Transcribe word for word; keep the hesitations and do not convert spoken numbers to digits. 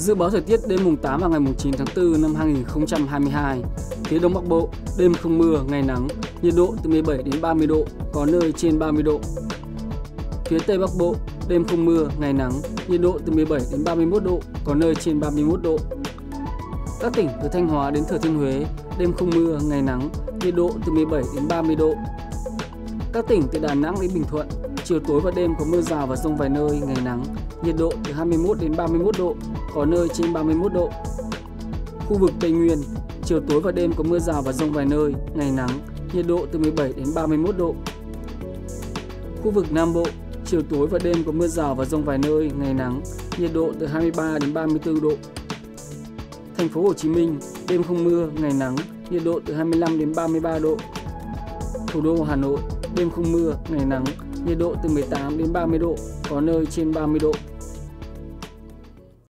Dự báo thời tiết đêm mùng tám và ngày mùng chín tháng tư năm hai nghìn không trăm hai mươi hai. Phía Đông Bắc Bộ, đêm không mưa, ngày nắng, nhiệt độ từ mười bảy đến ba mươi độ, có nơi trên ba mươi độ. Phía Tây Bắc Bộ, đêm không mưa, ngày nắng, nhiệt độ từ mười bảy đến ba mươi mốt độ, có nơi trên ba mươi mốt độ. Các tỉnh từ Thanh Hóa đến Thừa Thiên Huế, đêm không mưa, ngày nắng, nhiệt độ từ mười bảy đến ba mươi độ. Các tỉnh từ Đà Nẵng đến Bình Thuận, chiều tối và đêm có mưa rào và dông vài nơi, ngày nắng, nhiệt độ từ hai mươi mốt đến ba mươi mốt độ, có nơi trên ba mươi mốt độ. Khu vực Tây Nguyên, chiều tối và đêm có mưa rào và dông vài nơi, ngày nắng, nhiệt độ từ mười bảy đến ba mươi mốt độ. Khu vực Nam Bộ, chiều tối và đêm có mưa rào và dông vài nơi, ngày nắng, nhiệt độ từ hai mươi ba đến ba mươi tư độ. Thành phố Hồ Chí Minh, đêm không mưa, ngày nắng, nhiệt độ từ hai mươi lăm đến ba mươi ba độ. Thủ đô Hà Nội, đêm không mưa, ngày nắng, nhiệt độ từ mười tám đến ba mươi độ, có nơi trên ba mươi độ.